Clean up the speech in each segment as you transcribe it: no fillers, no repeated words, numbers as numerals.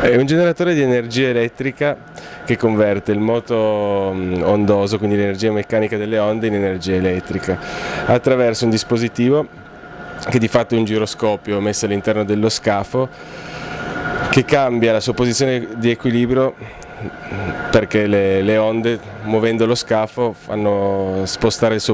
È un generatore di energia elettrica che converte il moto ondoso, quindi l'energia meccanica delle onde, in energia elettrica attraverso un dispositivo che di fatto è un giroscopio messo all'interno dello scafo che cambia la sua posizione di equilibrio perché le onde, muovendo lo scafo, fanno spostare il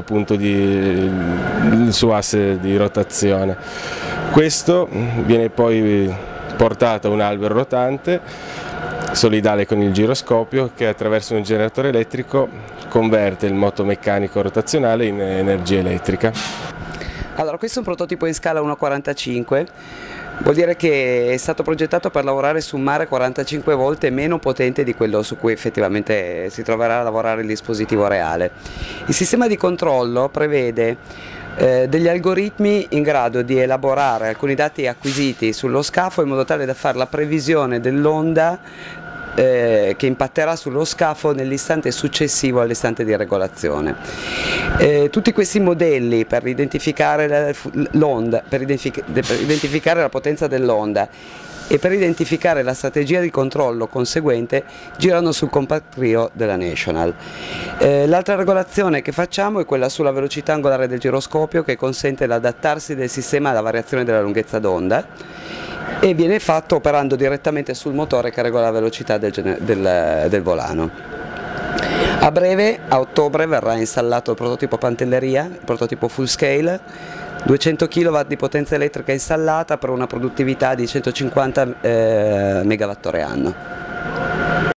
suo asse di rotazione. Questo viene poi portato a un albero rotante solidale con il giroscopio che attraverso un generatore elettrico converte il moto meccanico rotazionale in energia elettrica. Allora, questo è un prototipo in scala 1,45, vuol dire che è stato progettato per lavorare su un mare 45 volte meno potente di quello su cui effettivamente si troverà a lavorare il dispositivo reale. Il sistema di controllo prevede degli algoritmi in grado di elaborare alcuni dati acquisiti sullo scafo in modo tale da fare la previsione dell'onda che impatterà sullo scafo nell'istante successivo all'istante di regolazione. Tutti questi modelli per identificare l'onda, per identificare la potenza dell'onda e per identificare la strategia di controllo conseguente girano sul Compact Trio della National. L'altra regolazione che facciamo è quella sulla velocità angolare del giroscopio, che consente l'adattarsi del sistema alla variazione della lunghezza d'onda e viene fatto operando direttamente sul motore che regola la velocità del volano. A breve, a ottobre, verrà installato il prototipo Pantelleria, il prototipo full scale, 200 kW di potenza elettrica installata per una produttività di 150 MWh anno.